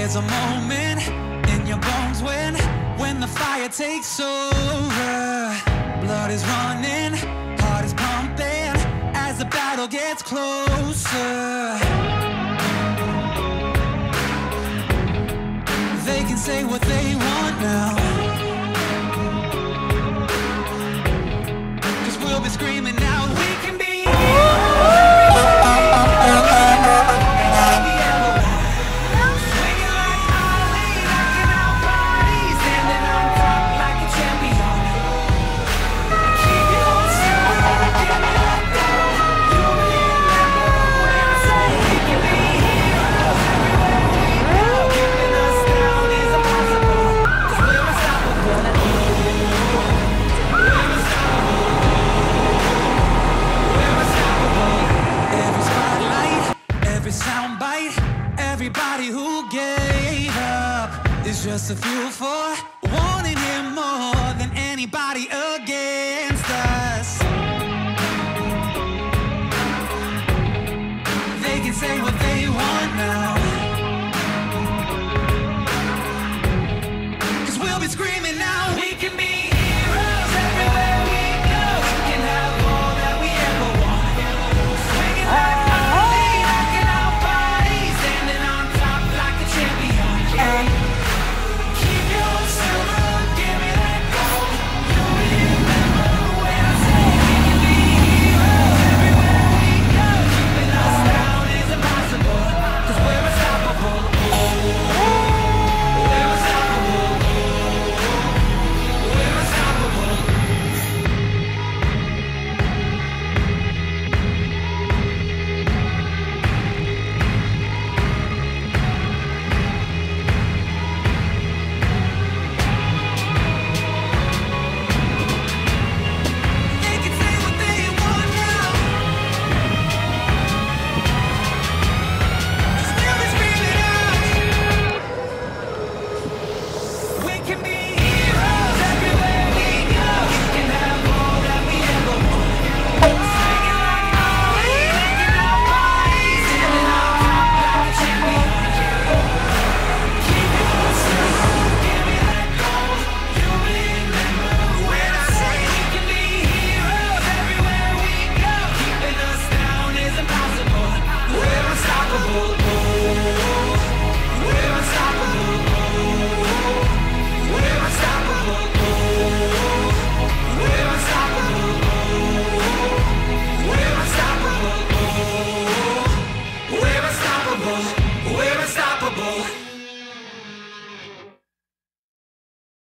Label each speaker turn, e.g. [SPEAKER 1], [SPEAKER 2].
[SPEAKER 1] There's a moment in your bones when the fire takes over. Blood is running, heart is pumping as the battle gets closer. They can say what they want now, 'cause we'll be screaming now. We can be everybody who gave up is just a fuel for wanting him more than anybody against us. They can say what they want now, 'cause we'll be screaming now. We can be heroes everywhere we go. We can have all that we ever want. Swinging like Harley, rocking our bodies, standing on top like a champion. Keep your silver, give me that gold. You remember when I say we can be heroes everywhere we go. Keeping us down is impossible, 'cause we're unstoppable. We're unstoppable. We're unstoppable. They can say what they want now, 'cause we'll be screaming out. We can be heroes everywhere we go. We can have all that we ever want. Swinging like Harley, rocking our bodies, standing on top like a champion. Keep your silver, give me that gold. You remember when I say we can be heroes everywhere we go. Keeping us down is impossible. We're unstoppable. We're unstoppable. We're unstoppable. We're unstoppable. We're unstoppable. We're unstoppable. We're unstoppable.